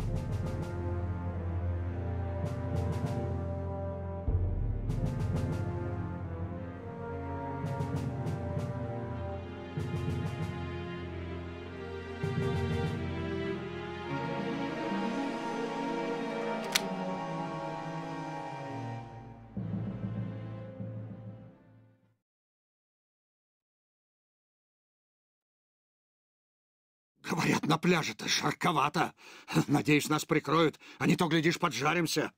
Говорят, на пляже-то жарковато. Надеюсь, нас прикроют, а не то, глядишь, поджаримся.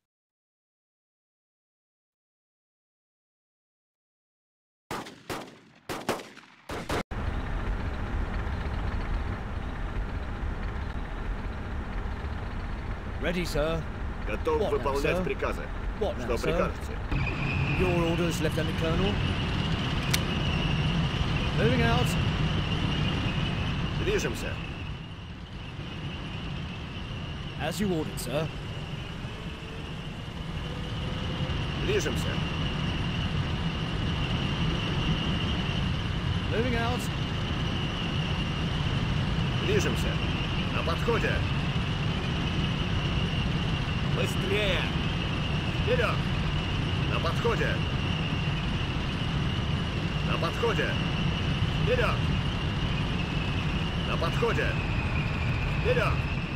Ready, sir. Готов выполнять приказы. Что прикажете? Your orders, Lieutenant Colonel. Moving out. Движемся. As you ordered, sir. Движемся. Moving out. Движемся. На подходе. Быстрее! Вперед! На подходе! На подходе! Вперед! На подходе! Вперед!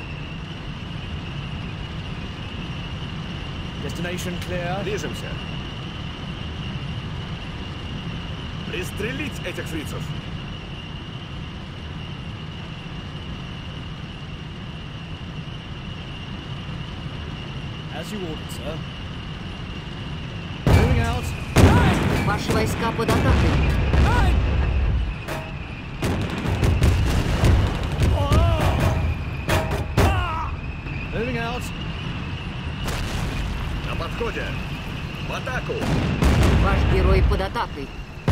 Destination clear. Движемся. Пристрелить этих фрицев! As you ordered, sir. Moving out. Ваши войска под атакой. Moving out. На подходе! В атаку! Ваш герой под атакой.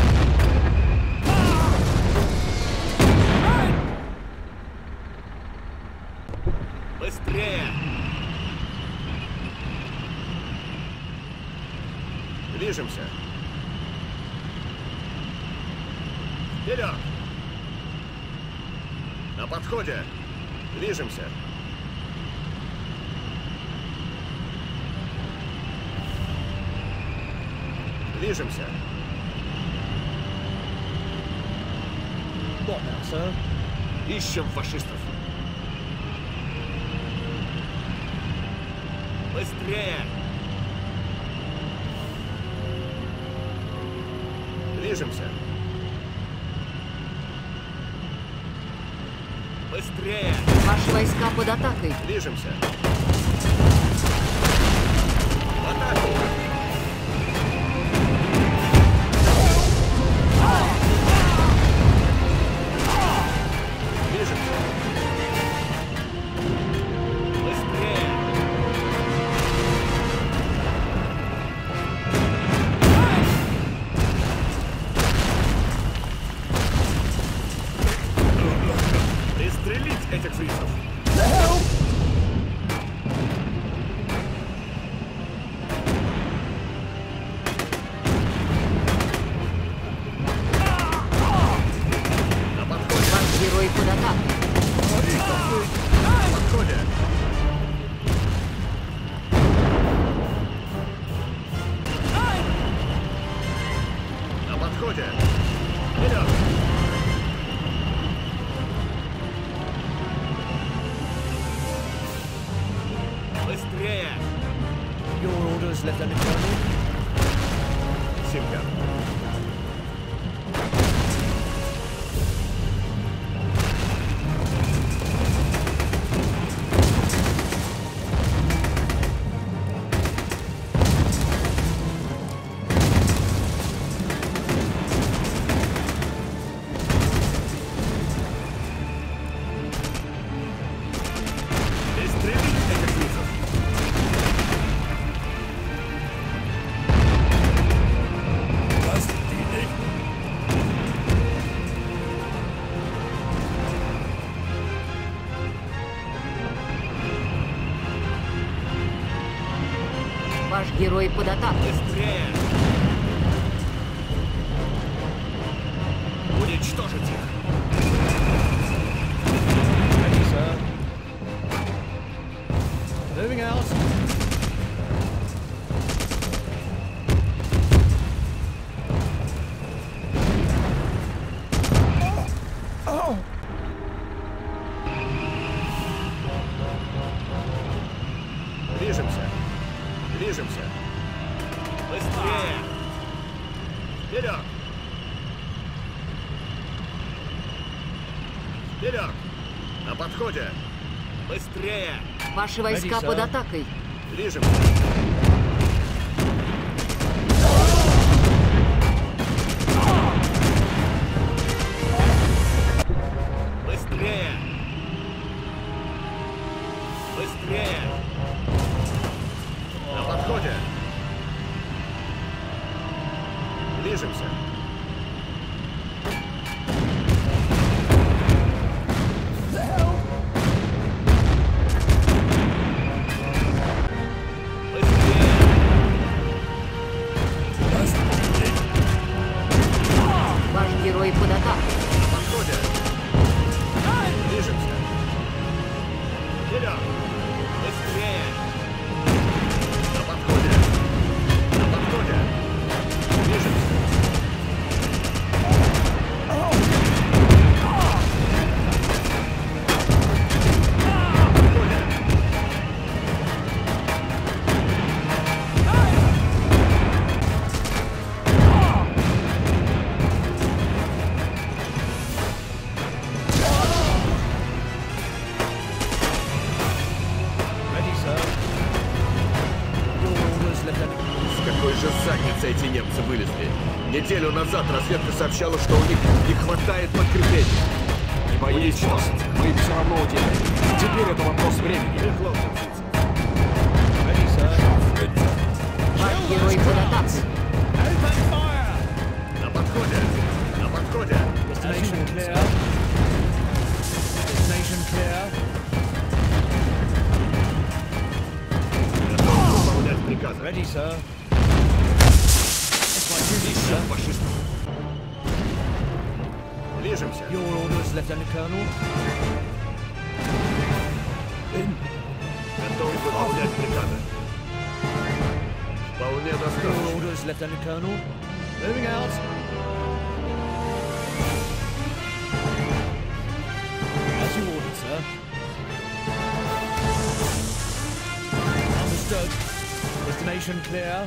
Быстрее! Движемся! Вперед! На подходе! Движемся! Движемся! What now, sir? Ищем фашистов! Быстрее! Движемся! Быстрее! Ваши войска под атакой. Движемся! В атаку! Движемся! Быстрее! Пристрелить этих фрицев! На подходе! Ваш герой под атакой. На подходе! На подходе! Вперед! Быстрее! Your orders, Lieutenant Colonel. Семья! Пристрелить этих фрицев! Ваш герой под атакой. Быстрее! Уничтожить их! Ready, sir. out. Движемся. Движемся. Быстрее. Вперед. Вперед. На подходе. Быстрее. Ваши войска Ready, под sir. атакой. Движемся. Быстрее. Быстрее. На подходе. Движемся. Ваш герой под атакой. На подходе. Движемся. Вперед. Быстрее. На подходе. На подходе. Движемся. На подходе. Ready, sir. Your orders, Lieutenant. С какой же задницы эти немцы вылезли? Неделю назад разведка сообщала, что у них не хватает подкреплений. Не боитесь, мы их все равно уделаем. Теперь это вопрос времени. Ready, sir. Ваш герой под атакой. Open fire! На подходе. На подходе. Destination clear. Destination clear. Готов выполнять приказы. Ready, sir. It's my duty, sir. Фашистов. Движемся. Your orders, Lieutenant Colonel. Готов выполнять приказы. Вполне Your достаточно. orders, Lieutenant Colonel. Moving out. As you ordered, sir. Understood. Destination clear.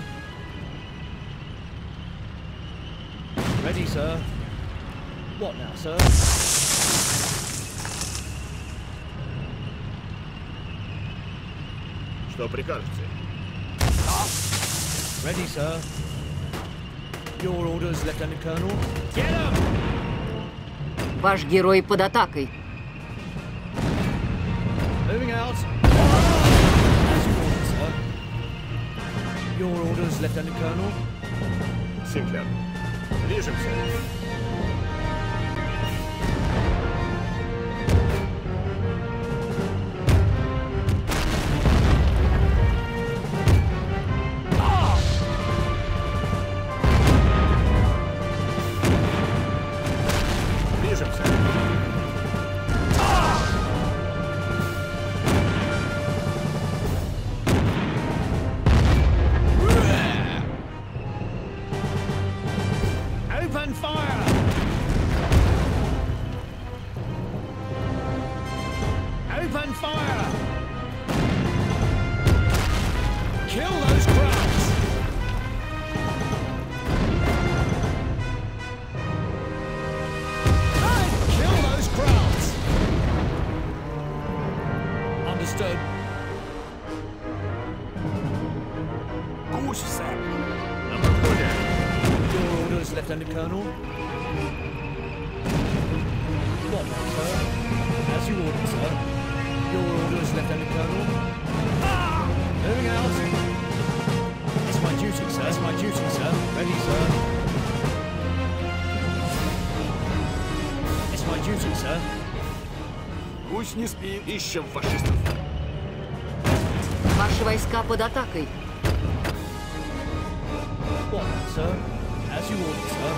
Ready, sir. What now, sir? Что прикажете? Ready, sir. Your orders, Lieutenant Colonel. Get him! Ваш герой под атакой. Moving out. As you ordered, sir. Your orders, Lieutenant Colonel. Синклер. Движемся. Движемся. Open fire! Open fire! Kill those crowds! Kill those crowds! Understood. Гусь, сэр. На подходе. Your orders, Lieutenant Colonel. What now, sir? As you ordered, sir. Your orders, Lieutenant Colonel. Moving out. It's my duty, sir. It's my duty, sir. Ready, sir. It's my duty, sir. Гусь не спит. Ищем фашистов. Ваши войска под атакой. What now, sir? As you ordered, sir.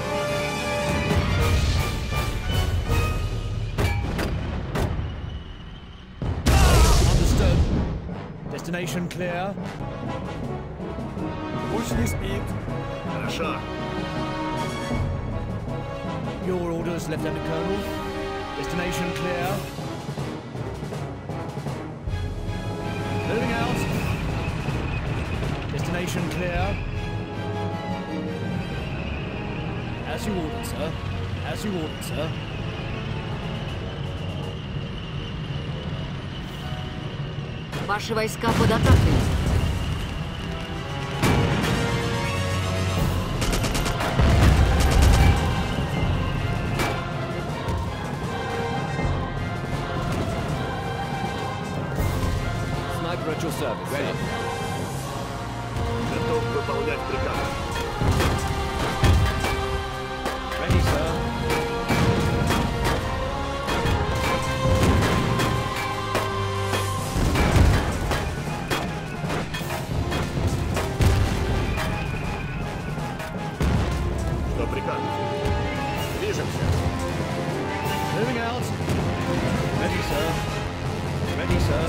Understood. Destination clear. Пусть не спит. Хорошо. Your orders, Lieutenant Colonel. Destination clear. Moving out. Destination clear. As you ordered, sir. As you ordered, sir. Ваши войска под атакой. Sniper at your service. Ready. Готов выполнять приказ. Ready, sir. Что прикажете? Движемся. Moving out. Ready, sir. Ready, sir.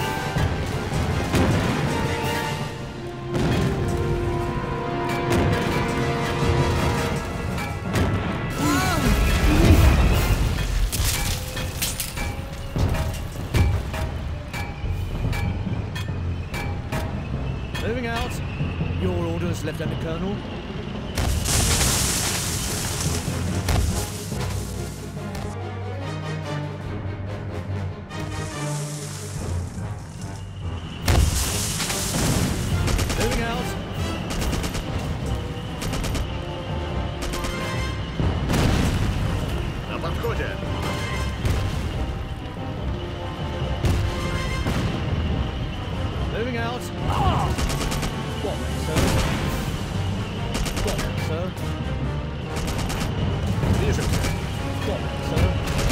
Moving out. Your orders, Lieutenant Colonel. Moving out. На подходе. Moving out. What then, sir? What then, sir? Движемся. What then, sir?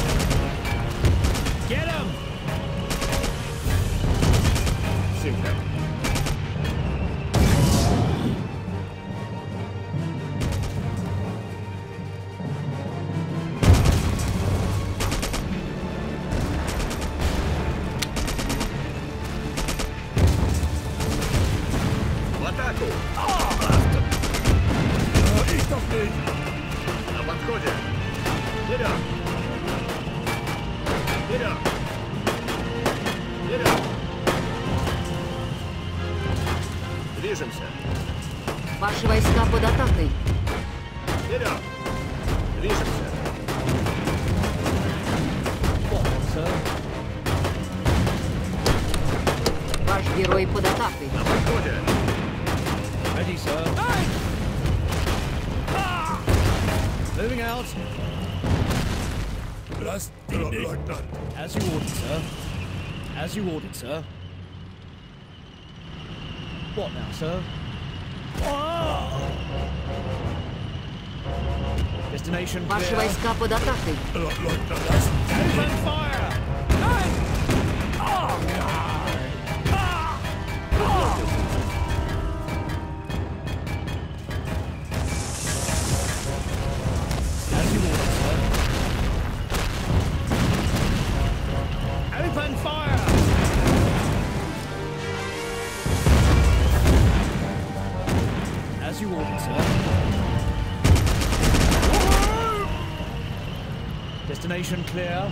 Get him! Симка. В атаку. На подходе. Вперед. Вперед. Вперед. Движемся. Ваши войска под атакой. Вперед. Движемся. What then, sir? Ваш герой под атакой. На подходе. Ready, sir. Moving out. As you ordered, sir. As you ordered, sir. What now, sir? Destination Ваши clear. войска под атакой. Open fire! As you ordered, sir. Open fire! As you ordered, sir. Destination clear.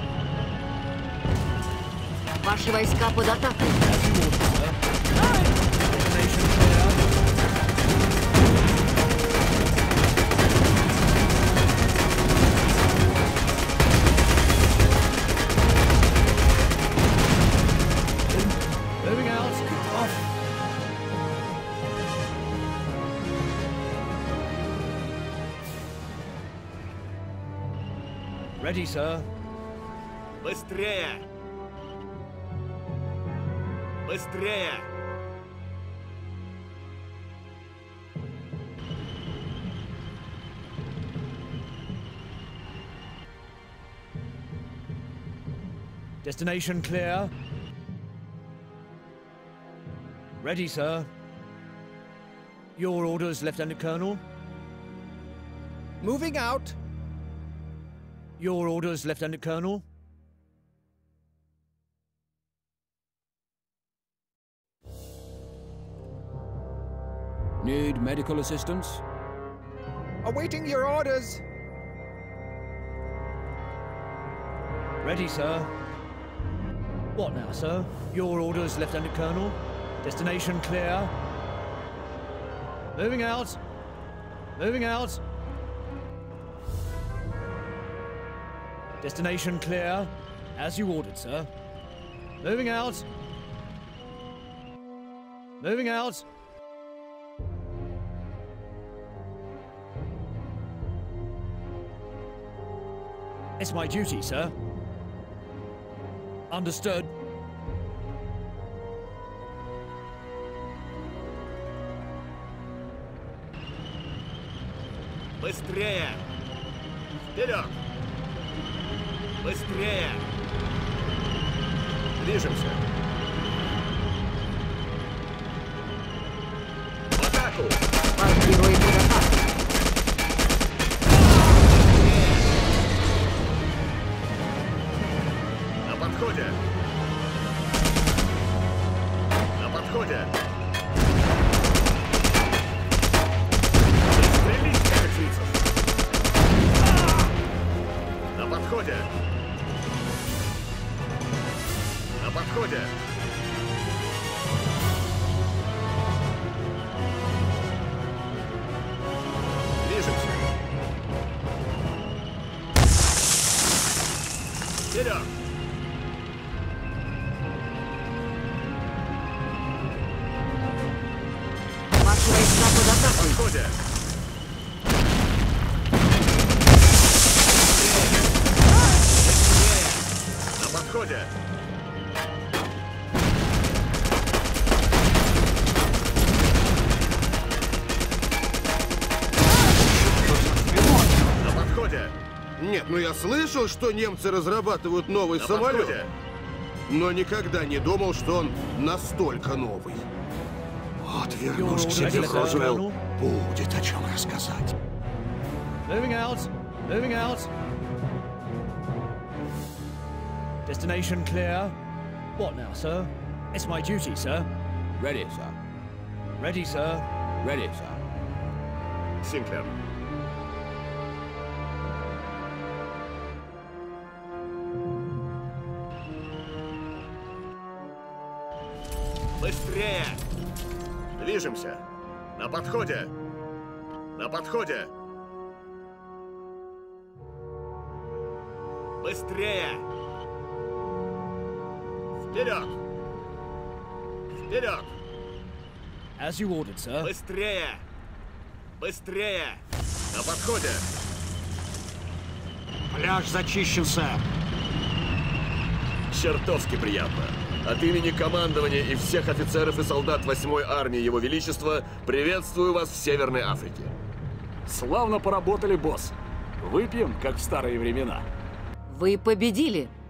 Ваши войска под атакой. As you ordered, sir. Destination clear. Moving out. Off. Ready, sir. Быстрее. Быстрее. Destination clear. Ready, sir. Your orders, Lieutenant Colonel. Moving out. Your orders, Lieutenant Colonel. Need medical assistance? Awaiting your orders. Ready, sir. What now, sir? Your orders, Lieutenant Colonel. Destination clear. Moving out. Moving out. Destination clear. As you ordered, sir. Moving out. Moving out. It's my duty, sir. Understood. Быстрее! Вперед! Быстрее! Движемся! В атаку! Ваш герой под атакой. На подходе! На подходе! Пристрелить катаклизмов! На подходе! На подходе! Движемся! Вперед! Ваши войска под На атакой. подходе! На подходе! На подходе! Нет, ну я слышал, что немцы разрабатывают новый На самолет, подходе! но никогда не думал, что он настолько новый. Вот вернусь к себе в Розуэлл. Будет о чем рассказать. Moving out. Moving out. Destination clear. What now, sir? It's my duty, sir. Ready, sir. Ready, sir. Ready, sir. Синклер. Быстрее! Движемся! На подходе! На подходе! Быстрее! Вперед! Вперед! As you ordered, sir. Быстрее! Быстрее! На подходе! Пляж зачищен, сэр. Чертовски приятно. От имени командования и всех офицеров и солдат 8-й армии Его Величества приветствую вас в Северной Африке. Славно поработали, босс. Выпьем, как в старые времена. Вы победили.